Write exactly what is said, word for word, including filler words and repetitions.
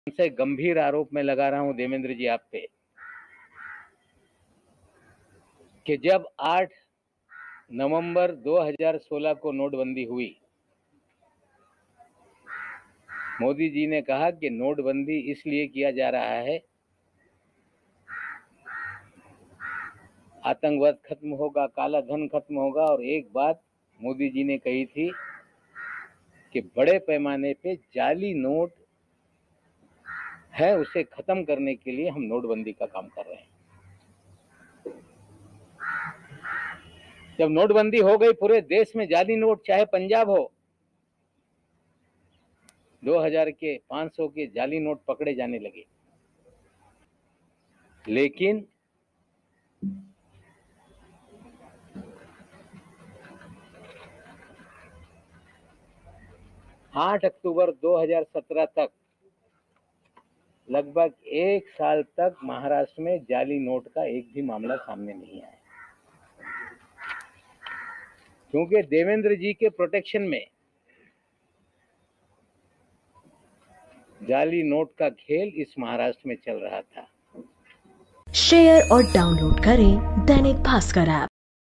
से गंभीर आरोप मैं लगा रहा हूं देवेंद्र जी आप पे कि जब आठ नवंबर दो हज़ार सोलह को नोटबंदी हुई, मोदी जी ने कहा कि नोटबंदी इसलिए किया जा रहा है, आतंकवाद खत्म होगा, काला धन खत्म होगा। और एक बात मोदी जी ने कही थी कि बड़े पैमाने पे जाली नोट है, उसे खत्म करने के लिए हम नोटबंदी का काम कर रहे हैं। जब नोटबंदी हो गई, पूरे देश में जाली नोट, चाहे पंजाब हो, दो हज़ार के पाँच सौ के जाली नोट पकड़े जाने लगे। लेकिन आठ अक्टूबर दो हज़ार सत्रह तक, लगभग एक साल तक महाराष्ट्र में जाली नोट का एक भी मामला सामने नहीं आया, क्योंकि देवेंद्र जी के प्रोटेक्शन में जाली नोट का खेल इस महाराष्ट्र में चल रहा था। शेयर और डाउनलोड करें दैनिक भास्कर ऐप।